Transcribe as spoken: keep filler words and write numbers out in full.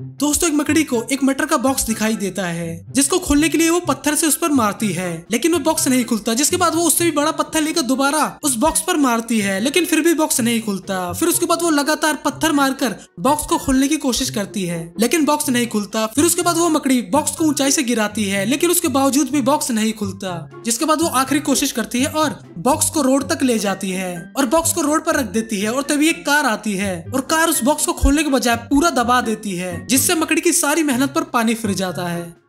दोस्तों एक मकड़ी को एक मटर का बॉक्स दिखाई देता है जिसको खोलने के लिए वो पत्थर से उस पर मारती है, लेकिन वो बॉक्स नहीं खुलता। जिसके बाद वो उससे भी बड़ा पत्थर लेकर दोबारा उस बॉक्स पर मारती है, लेकिन फिर भी बॉक्स नहीं खुलता। फिर उसके बाद वो लगातार पत्थर मारकर बॉक्स को खोलने की कोशिश करती है, लेकिन बॉक्स नहीं खुलता। फिर उसके बाद वो मकड़ी बॉक्स को ऊंचाई से गिराती है, लेकिन उसके बावजूद भी बॉक्स नहीं खुलता। जिसके बाद वो आखिरी कोशिश करती है और बॉक्स को रोड तक ले जाती है और बॉक्स को रोड पर रख देती है। और तभी एक कार आती है और कार उस बॉक्स को खोलने के बजाय पूरा दबा देती है, जिससे मकड़ी की सारी मेहनत पर पानी फिर जाता है।